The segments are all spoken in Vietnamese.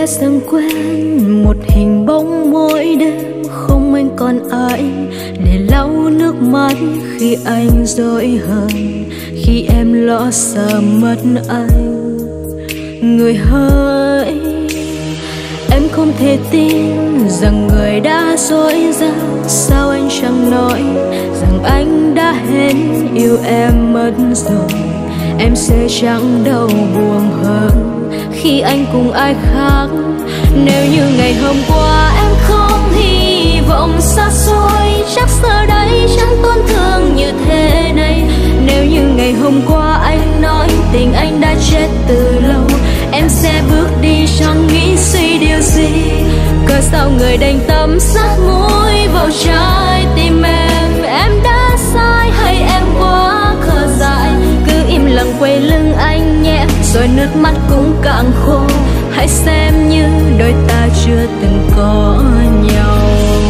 dần quen một hình bóng mỗi đêm, không anh còn ai để lau nước mắt khi anh dỗi hờn, khi em lo sợ mất anh. Người hỡi, em không thể tin rằng người đã dối gian. Sao anh chẳng nói rằng anh đã hết yêu em mất rồi? Em sẽ chẳng đâu buồn hơn khi anh cùng ai khác. Nếu như ngày hôm qua em không hy vọng xa xôi, chắc giờ đây chẳng tổn thương như thế này. Nếu như ngày hôm qua anh nói tình anh đã chết từ lâu, em sẽ bước đi chẳng nghĩ suy điều gì. Cớ sao người đành tâm sát mũi vào trái tim em đã sai hay em quá khờ dại? Cứ im lặng quay lưng anh nhé, rồi nước mắt cũng cạn khô. Hãy xem như đôi ta chưa từng có nhau.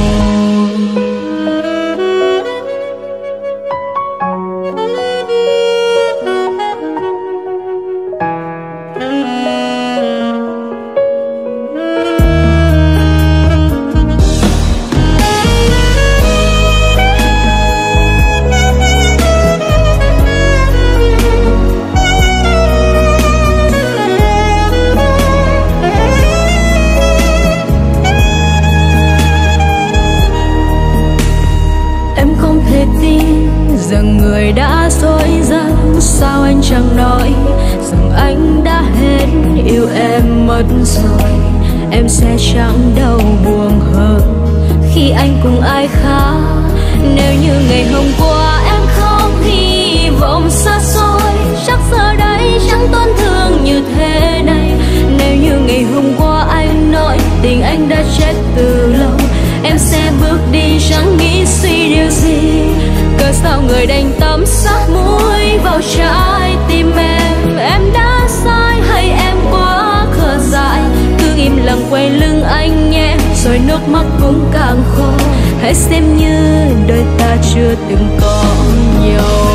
Người đã dối gian, sao anh chẳng nói rằng anh đã hết yêu em mất rồi? Em sẽ chẳng đâu buồn hơn khi anh cùng ai khác. Nếu như ngày hôm qua em không hy vọng xa xôi, chắc giờ đây chẳng tổn thương như thế này. Nếu như ngày hôm qua anh nói tình anh đã chết từ lâu, em sẽ bước đi chẳng nghĩ suy điều gì. Cớ sao người đành tâm sát mũi vào trái tim em đã sai hay em quá khờ dại? Cứ im lặng quay lưng anh nhé, rồi nước mắt cũng càng khô. Hãy xem như đời ta chưa từng có nhau.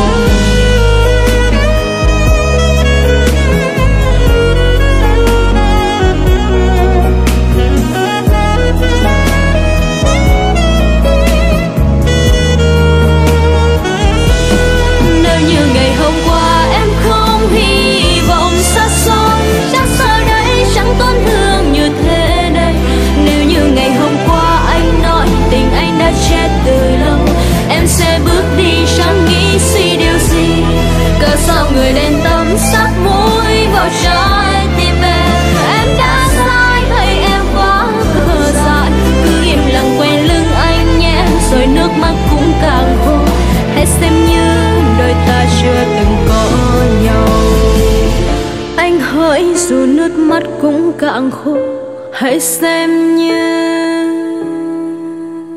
Sao người đen tâm sát mũi vào trái tim em đã sai hay em quá khờ dại? Cứ im lặng quay lưng anh nhé, rồi nước mắt cũng càng khô. Hãy xem như đời ta chưa từng có nhau. Anh hỡi, dù nước mắt cũng càng khô, hãy xem như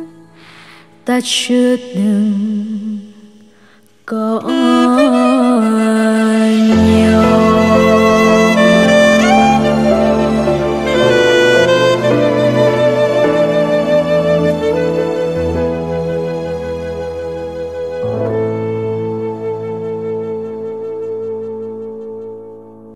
ta chưa từng có